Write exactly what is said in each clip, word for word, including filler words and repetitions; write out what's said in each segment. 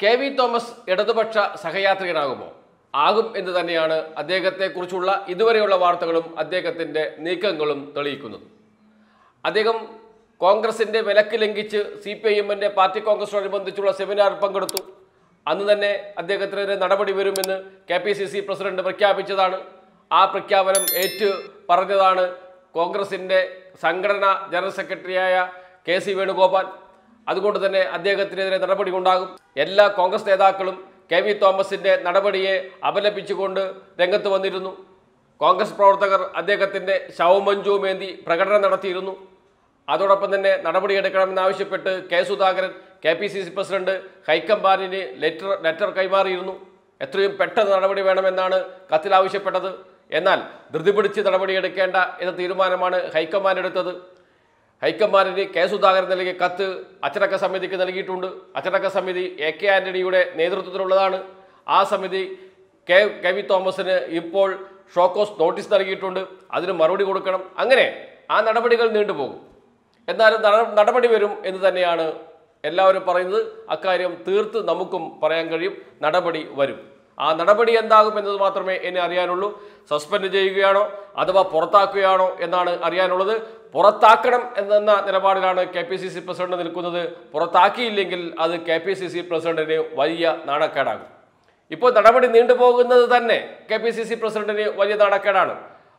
K V Thomas ഇടതുപക്ഷ സഹയാത്രികനാകുമോ? ആകും എന്ന് തന്നെയാണ് അദ്ദേഹത്തെക്കുറിച്ചുള്ള ഇതുവരെയുള്ള വാർത്തകളും അദ്ദേഹത്തിൻ്റെ നീക്കങ്ങളും തെളിയിക്കുന്നത്. അദ്ദേഹം കോൺഗ്രസിൻ്റെ വിലക്ക് ലംഘിച്ച് സി പി ഐ എമ്മിൻ്റെ പാർട്ടി കോൺഗ്രസിനോടനുബന്ധിച്ചുള്ള സെമിനാർ പങ്കെടുത്തു. അന്ന് തന്നെ അദ്ദേഹത്തിനെതിരെ നടപടി വരുമെന്ന് K P C C president പ്രഖ്യാപിച്ചതാണ്. ആ പ്രഖ്യാപനം ഏറ്റു പറഞ്ഞതാണ് കോൺഗ്രസിൻ്റെ സംഘടനാ ജനറൽ സെക്രട്ടറിയായ കെ സി വേണുഗോപാൽ. അതുകൊണ്ട് തന്നെ അദ്ദേഹത്തിനെതിരെ നടപടി ഉണ്ടാകും. എല്ലാ കോൺഗ്രസ് നേതാക്കളും കെ വി തോമസിൻ്റെ നടപടിയെ അപലപിച്ചുകൊണ്ട് രംഗത്ത് വന്നിരുന്നു. കോൺഗ്രസ് പ്രവർത്തകർ അദ്ദേഹത്തിൻ്റെ ശവമഞ്ചുമേന്തി പ്രകടനം നടത്തിയിരുന്നു. അതോടൊപ്പം തന്നെ നടപടിയെടുക്കണമെന്നാവശ്യപ്പെട്ട് K Sudhakaran K P C C president ഹൈക്കമാൻഡിന് ലെറ്റർ ലെറ്റർ കൈമാറിയിരുന്നു. എത്രയും പെട്ടെന്ന് നടപടി വേണമെന്നാണ് കത്തിൽ ആവശ്യപ്പെട്ടത്. എന്നാൽ ധൃതി പിടിച്ച് നടപടിയെടുക്കേണ്ട എന്ന തീരുമാനമാണ് ഹൈക്കമാൻഡ് എടുത്തത്. ഹൈക്കമാൻഡിന് കെ സുധാകരൻ നൽകിയ കത്ത് അച്ചടക്ക സമിതിക്ക് നൽകിയിട്ടുണ്ട്. അച്ചടക്ക സമിതി എ കെ ആന്റണിയുടെ നേതൃത്വത്തിലുള്ളതാണ്. ആ സമിതി കെ കെ വി തോമസിന് ഇപ്പോൾ ഷോക്കോസ് നോട്ടീസ് നൽകിയിട്ടുണ്ട്. അതിന് മറുപടി കൊടുക്കണം. അങ്ങനെ ആ നടപടികൾ നീണ്ടുപോകും. എന്നാലും നടപടി വരും എന്ന് തന്നെയാണ് എല്ലാവരും പറയുന്നത്. അക്കാര്യം തീർത്ത് നമുക്കും പറയാൻ കഴിയും. നടപടി വരും. ആ നടപടി എന്താകും എന്നത് മാത്രമേ എന്നെ അറിയാനുള്ളൂ. സസ്പെൻഡ് ചെയ്യുകയാണോ അഥവാ പുറത്താക്കുകയാണോ എന്നാണ് അറിയാനുള്ളത്. പുറത്താക്കണം എന്ന നിലപാടിലാണ് K P C C president നിൽക്കുന്നത്. പുറത്താക്കിയില്ലെങ്കിൽ അത് കെ പി സി സി പ്രസിഡന്റിന് വലിയ നാണക്കേടാകും. ഇപ്പോൾ നടപടി നീണ്ടുപോകുന്നത് തന്നെ കെ പി സി സി പ്രസിഡന്റിന് വലിയ നാണക്കേടാണ്.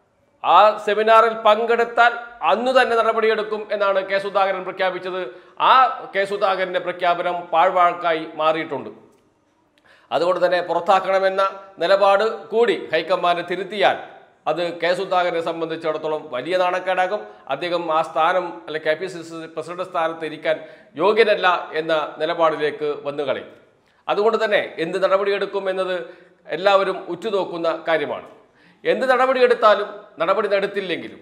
ആ സെമിനാറിൽ പങ്കെടുത്താൽ അന്നു തന്നെ നടപടിയെടുക്കും എന്നാണ് കെ സുധാകരൻ പ്രഖ്യാപിച്ചത്. ആ കെ സുധാകരൻ്റെ പ്രഖ്യാപനം പാഴ്വാക്കായി മാറിയിട്ടുണ്ട്. അതുകൊണ്ട് തന്നെ പുറത്താക്കണമെന്ന നിലപാട് കൂടി ഹൈക്കമാൻഡ് തിരുത്തിയാൽ അത് കെ സുധാകരനെ സംബന്ധിച്ചിടത്തോളം വലിയ നാണക്കേടാകും. അദ്ദേഹം ആ സ്ഥാനം അല്ലെ K P C C president സ്ഥാനത്ത് ഇരിക്കാൻ യോഗ്യനല്ല എന്ന നിലപാടിലേക്ക് വന്നു കളയും. അതുകൊണ്ട് തന്നെ എന്ത് നടപടിയെടുക്കും എന്നത് എല്ലാവരും ഉറ്റുനോക്കുന്ന കാര്യമാണ്. എന്ത് നടപടിയെടുത്താലും നടപടി നടത്തില്ലെങ്കിലും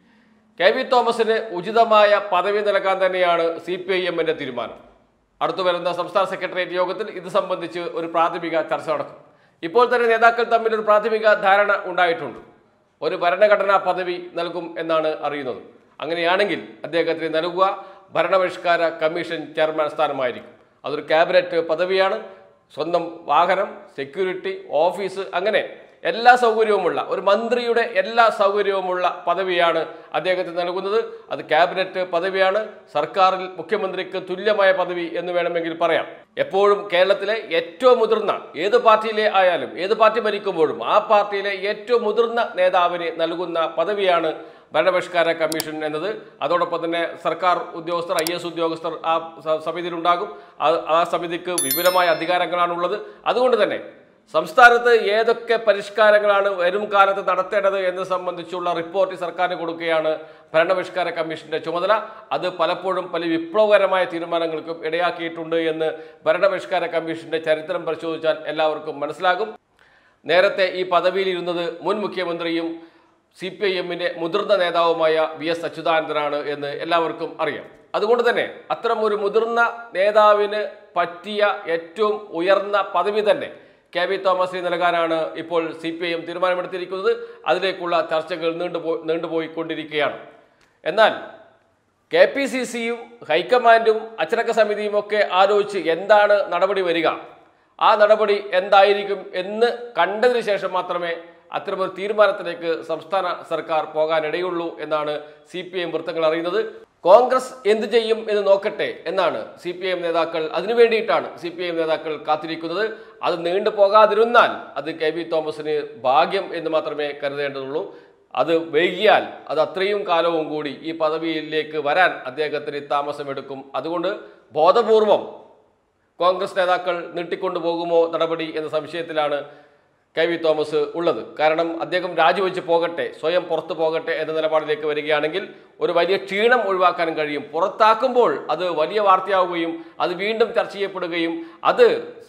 കെ വി തോമസിന് ഉചിതമായ പദവി നൽകാൻ തന്നെയാണ് സി പി ഐ എമ്മിൻ്റെ തീരുമാനം. അടുത്തു വരുന്ന സംസ്ഥാന സെക്രട്ടേറിയറ്റ് യോഗത്തിൽ ഇത് സംബന്ധിച്ച് ഒരു പ്രാഥമിക ചർച്ച നടക്കും. ഇപ്പോൾ തന്നെ നേതാക്കൾ തമ്മിൽ ഒരു പ്രാഥമിക ധാരണ ഉണ്ടായിട്ടുണ്ട്. ഒരു ഭരണഘടനാ പദവി നൽകും എന്നാണ് അറിയുന്നത്. അങ്ങനെയാണെങ്കിൽ അദ്ദേഹത്തിന് നൽകുക ഭരണപരിഷ്കാര കമ്മീഷൻ ചെയർമാൻ സ്ഥാനമായിരിക്കും. അതൊരു ക്യാബിനറ്റ് പദവിയാണ്. സ്വന്തം വാഹനം, സെക്യൂരിറ്റി, ഓഫീസ്, അങ്ങനെ എല്ലാ സൗകര്യവുമുള്ള ഒരു മന്ത്രിയുടെ എല്ലാ സൗകര്യവുമുള്ള പദവിയാണ് അദ്ദേഹത്തിന് നൽകുന്നത്. അത് ക്യാബിനറ്റ് പദവിയാണ്. സർക്കാരിൽ മുഖ്യമന്ത്രിക്ക് തുല്യമായ പദവി എന്ന് വേണമെങ്കിൽ പറയാം. എപ്പോഴും കേരളത്തിലെ ഏറ്റവും മുതിർന്ന ഏത് പാർട്ടിയിലെ ആയാലും ഏത് പാർട്ടി ഭരിക്കുമ്പോഴും ആ പാർട്ടിയിലെ ഏറ്റവും മുതിർന്ന നേതാവിന് നൽകുന്ന പദവിയാണ് ഭരണപരിഷ്കാര കമ്മീഷൻ എന്നത്. അതോടൊപ്പം തന്നെ സർക്കാർ ഉദ്യോഗസ്ഥർ, ഐ എസ് ഉദ്യോഗസ്ഥർ ആ സമിതിയിലുണ്ടാകും. ആ സമിതിക്ക് വിപുലമായ അധികാരങ്ങളാണുള്ളത്. അതുകൊണ്ട് തന്നെ സംസ്ഥാനത്ത് ഏതൊക്കെ പരിഷ്കാരങ്ങളാണ് വരും കാലത്ത് നടത്തേണ്ടത് എന്ന് സംബന്ധിച്ചുള്ള റിപ്പോർട്ട് സർക്കാരിന് കൊടുക്കുകയാണ് ഭരണപരിഷ്കാര കമ്മീഷന്റെ ചുമതല. അത് പലപ്പോഴും പല വിപ്ലവകരമായ തീരുമാനങ്ങൾക്കും ഇടയാക്കിയിട്ടുണ്ട് എന്ന് ഭരണപരിഷ്കാര കമ്മീഷന്റെ ചരിത്രം പരിശോധിച്ചാൽ എല്ലാവർക്കും മനസ്സിലാകും. നേരത്തെ ഈ പദവിയിലിരുന്നത് മുൻ മുഖ്യമന്ത്രിയും സി പി ഐ എമ്മിൻ്റെ മുതിർന്ന നേതാവുമായ വി എസ് അച്യുതാനന്ദനാണ് എന്ന് എല്ലാവർക്കും അറിയാം. അതുകൊണ്ട് തന്നെ അത്തരം ഒരു മുതിർന്ന നേതാവിന് പറ്റിയ ഏറ്റവും ഉയർന്ന പദവി തന്നെ കെ വി തോമസിന് നൽകാനാണ് ഇപ്പോൾ സി പി ഐ എം തീരുമാനമെടുത്തിരിക്കുന്നത്. അതിലേക്കുള്ള ചർച്ചകൾ നീണ്ടുപോ നീണ്ടുപോയിക്കൊണ്ടിരിക്കുകയാണ്. എന്നാൽ കെ പി സി സിയും ഹൈക്കമാൻഡും അച്ചടക്ക സമിതിയും ഒക്കെ ആലോചിച്ച് എന്താണ് നടപടി വരിക, ആ നടപടി എന്തായിരിക്കും എന്ന് കണ്ടതിന് ശേഷം മാത്രമേ അത്തരമൊരു തീരുമാനത്തിലേക്ക് സംസ്ഥാന സർക്കാർ പോകാനിടയുള്ളൂ എന്നാണ് സി പി ഐ എം വൃത്തങ്ങൾ അറിയുന്നത്. കോൺഗ്രസ് എന്ത് ചെയ്യും എന്ന് നോക്കട്ടെ എന്നാണ് സി പി ഐ എം നേതാക്കൾ, അതിനു വേണ്ടിയിട്ടാണ് സി പി ഐ എം നേതാക്കൾ കാത്തിരിക്കുന്നത്. അത് നീണ്ടു പോകാതിരുന്നാൽ അത് കെ വി തോമസിന് ഭാഗ്യം എന്ന് മാത്രമേ കരുതേണ്ടതുള്ളൂ. അത് വൈകിയാൽ അത് അത്രയും കാലവും കൂടി ഈ പദവിയിലേക്ക് വരാൻ അദ്ദേഹത്തിന് താമസമെടുക്കും. അതുകൊണ്ട് ബോധപൂർവം കോൺഗ്രസ് നേതാക്കൾ നീട്ടിക്കൊണ്ടു പോകുമോ നടപടി എന്ന സംശയത്തിലാണ് കെ വി തോമസ് ഉള്ളത്. കാരണം അദ്ദേഹം രാജിവെച്ച് പോകട്ടെ, സ്വയം പുറത്തു പോകട്ടെ എന്ന നിലപാടിലേക്ക് വരികയാണെങ്കിൽ ഒരു വലിയ ക്ഷീണം ഒഴിവാക്കാനും കഴിയും. പുറത്താക്കുമ്പോൾ അത് വലിയ വാർത്തയാവുകയും അത് വീണ്ടും ചർച്ച ചെയ്യപ്പെടുകയും അത്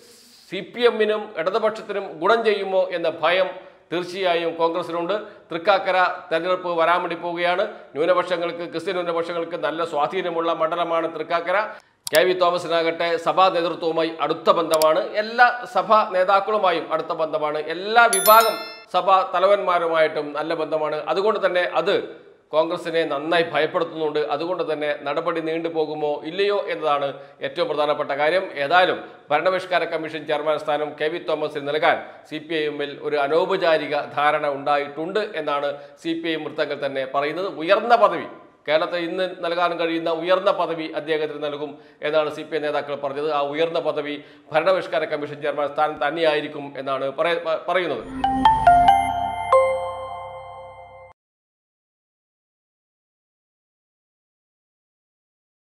സി പി എമ്മിനും ഇടതുപക്ഷത്തിനും ഗുണം ചെയ്യുമോ എന്ന ഭയം തീർച്ചയായും കോൺഗ്രസിനുണ്ട്. തൃക്കാക്കര തെരഞ്ഞെടുപ്പ് വരാൻ വേണ്ടി പോവുകയാണ്. ന്യൂനപക്ഷങ്ങൾക്ക്, ക്രിസ്ത്യൻ ന്യൂനപക്ഷങ്ങൾക്ക് നല്ല സ്വാധീനമുള്ള മണ്ഡലമാണ് തൃക്കാക്കര. കെ വി തോമസിനാകട്ടെ സഭാ നേതൃത്വവുമായി അടുത്ത ബന്ധമാണ്. എല്ലാ സഭാ നേതാക്കളുമായും അടുത്ത ബന്ധമാണ്. എല്ലാ വിഭാഗം സഭാ തലവന്മാരുമായിട്ടും നല്ല ബന്ധമാണ്. അതുകൊണ്ട് തന്നെ അത് കോൺഗ്രസിനെ നന്നായി ഭയപ്പെടുത്തുന്നുണ്ട്. അതുകൊണ്ട് തന്നെ നടപടി നീണ്ടുപോകുമോ ഇല്ലയോ എന്നതാണ് ഏറ്റവും പ്രധാനപ്പെട്ട കാര്യം. ഏതായാലും ഭരണപരിഷ്കാര കമ്മീഷൻ ചെയർമാൻ സ്ഥാനം കെ വി തോമസിന് നൽകാൻ സി പി ഐ എമ്മിൽ ഒരു അനൗപചാരിക ധാരണ ഉണ്ടായിട്ടുണ്ട് എന്നാണ് സി പി ഐ വൃത്തങ്ങൾ തന്നെ പറയുന്നത്. ഉയർന്ന പദവി, കേരളത്തിൽ ഇന്ന് നൽകാൻ കഴിയുന്ന ഉയർന്ന പദവി അദ്ദേഹത്തിന് നൽകും എന്നാണ് സി പി ഐ നേതാക്കൾ പറഞ്ഞത്. ആ ഉയർന്ന പദവി ഭരണപരിഷ്കാര കമ്മീഷൻ ചെയർമാൻ സ്ഥാനം തന്നെയായിരിക്കും എന്നാണ് പറയുന്നത്.